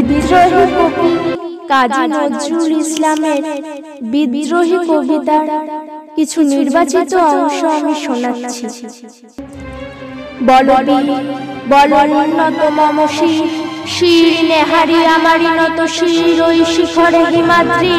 বিদ্রোহী কবি কাজী নজরুল ইসলামের বিদ্রোহী কবিতার কিছু নির্বাচিত অংশ আমি শোনাচ্ছি। বলন্নত মম শির, শির নেহারি আমারি নত শির ওই শিখরে হিমাদ্রি।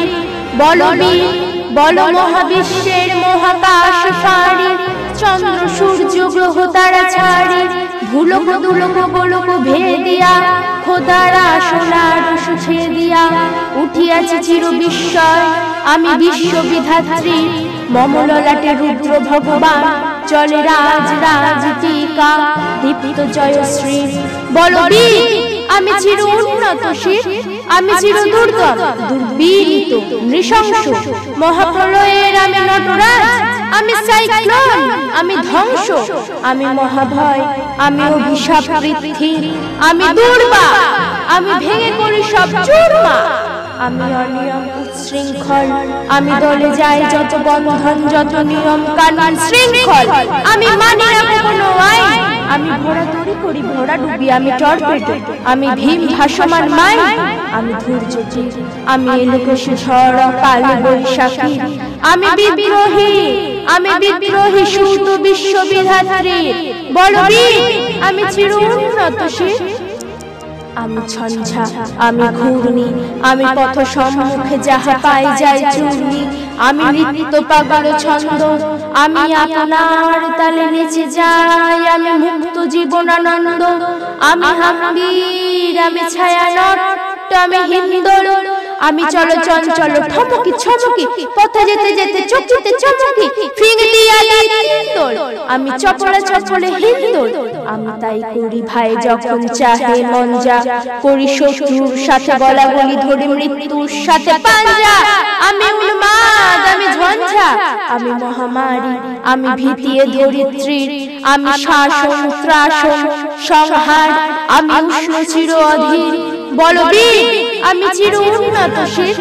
বল মহাবিশ্বের মহাকাশ ফাড়ি, চন্দ্র সূর্য গ্রহ তারা ছাড়ি। ভুলক দুলক গোলক ভেদিয়া, খোদার আসনার সুছে দিয়া। উঠিয়াছি চির বিস্ময় আমি বিশ্ব বিধাত্রী, মম ললাটে রুদ্র ভগবান চলে রাজ রাজ টিকা। দীপ্ত জয়শ্রী বলবীর, আমি চির উন্নত শির, আমি চির দুর্গম দুর্বিনীত নৃশংস। মহাপ্রলয়ের আমি নটরাজ, আমি সাইক্লোন, আমি ধ্বংস, আমি মহাভয়, আমি অভিশাপ পৃথ্বী, আমি দুর্বা, আমি ভেঙে করি সব চূর্মা। আমি অনিয়ম উচ্ছৃঙ্খল, আমি দলে যাই যত বন্ধন যত নিয়ম কানুন শৃঙ্খল। আমি মানি না কোনো আইন, আমি ভরা তরি করি ভরা ডুবি, আমি টর্পেডো, আমি ভীম ভাসমান মাই। আমি ধৈর্য তীর, আমি এলোকেশী ঝড় কাল বৈশাখী। আমি বিদ্রোহী, আমি বিদ্রোহী সুত বিশ্ববিধাত্রী। বলবীর, আমি চির উন্নত শির, আমি ঝঞ্ঝা, আমি ঘূর্ণি, আমি পথ সম্মুখে যাহা পাই যাই চূর্ণি। আমি নৃত্য পাগল ছন্দ, আমি আপনার তালে নেচে যাই। আমি মুক্ত জীবনানন্দ, আমি হাঙ্গীর, আমি ছায়ানট, আমি হিন্দোল। আমি চলো চঞ্চল ঠমকি ছমকি, পথে যেতে যেতে চকিতে চমকি। ফিংলি আলি হিন্দোল, আমি চপলে চপলে হিন্দোল। আমি তাই করি ভাই যখন চাহে মন যা, করি শত্রুর সাথে গলাগলি ধরি মৃত্যুর সাথে পাঞ্জা। আমি উন্মাদ, আমি ঝঞ্ঝা, আমি মহামারী, আমি ভীতিয়ে ধরিত্রীর। আমি শাসন ত্রাসন সংহার, আমি উষ্ণ চির অধীর। বলবীর, আমি চির উন্নত শির,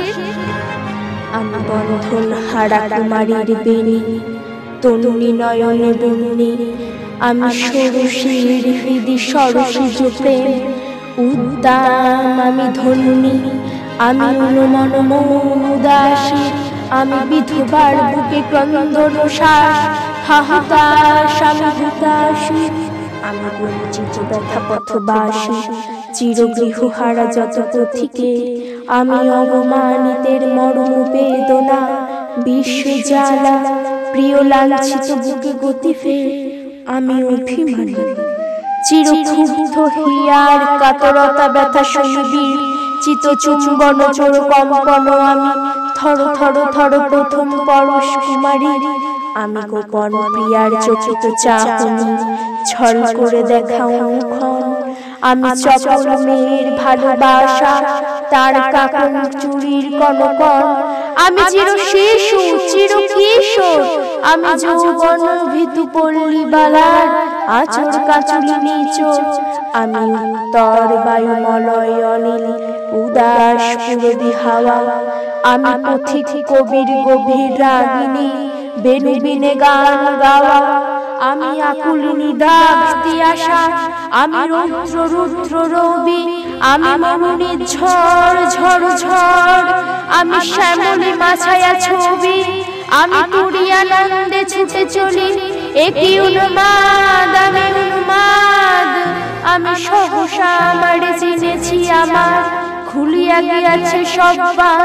আমি বন্ধন হারা কুমারীর বেণী, তনুনি নয়নে বন্যী। আমি ষোড়শীর হৃদি সরসিজ প্রেম উদ্দাম, আমি ধন্যী, আমি অনুমন উদাসী। আমি বিধবার বুকে ক্রন্দন শ্বাস হাহুতাস, আমি হুতাশী। আমি বঞ্চিত ব্যথা পথবাসী, চিরগৃহ হারা যত পথিকে। আমি অবমানিতের মর্ম বেদনা, বিশ্ব জ্বালা প্রিয় লাঞ্ছিত বুকে গতি ফের। আমি অভিমানী, চিরক্ষুব্ধ হিয়ার কাতরতা ব্যথা সুনিবিড় চিত চুম্বন চোর কম্পন। আমি থর থর থর প্রথম পরশ কুমারী। আমি গোপন প্রিয়ার চকিত চাহনি, ছল করে দেখাও মুখন। আমি চপল মেয়ের ভালোবাসা, তার কাকন চুরির কনকন। আমি চির শিশু চির কিশোর, আমি যৌবন ভীতু পল্লী বালার আচর কাচুলি নিচোর। আমি উত্তর বায়ুমলয় অনিল উদাস পুরবী হাওয়া। আমি পথিক কবির গভীর রাগিনী, বেনু বিনে গান গাওয়া। আমি আকুলিনী দাগ তিয়াসা, আমি রৌদ্র রুদ্র রবি। আমি মরুনি ঝড় ঝড় ঝড়, আমি শ্যামলী মাছায়া ছবি। আমি তুরিয়ানন্দে ছুটে চলি, একই উন্মাদ, আমি উন্মাদ। আমি সহসা আমার চিনেছি আমার, খুলিয়া গিয়াছে সব বাঁধ।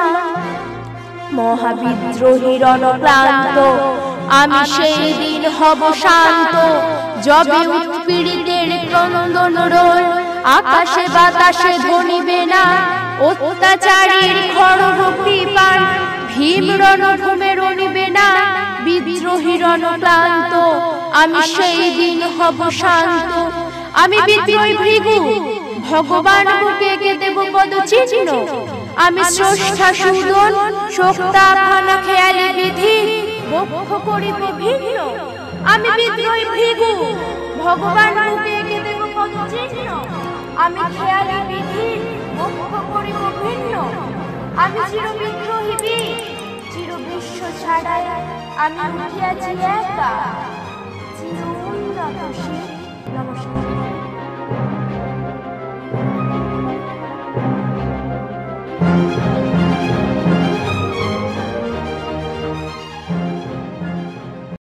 মহাবিদ্রোহী রণক্লান্ত, আমি সেই দিন হব শান্ত, যবে উৎপীড়িতের ক্রন্দন রোল আকাশে বাতাসে ধ্বনিবে না। অত্যাচারীর খড়গ কৃপাণ ভীম রণভূমে রণিবে না। বিদ্রোহী রণক্লান্ত, আমি সেই দিন হব শান্ত। আমি বিদ্রোহী ভৃগু, ভগবান বুকে এঁকে দেব পদচিহ্ন। আমি স্রষ্টা সুদন, শোক্তাখানা খেয়ালি বিধি বক্ষ করিব ভিন্ন। আমি বিদ্রোহী ভৃগু, ভগবান বুকে এঁকে দেব পদচিহ্ন। আমি খেয়ালি বিধি বক্ষ করিব ভিন্ন। আমি চির বিদ্রোহী বীর, চির বিশ্ব ছাড়াই আমি উঠিয়াছি একা। চির উন্নত শির। নমস্কার।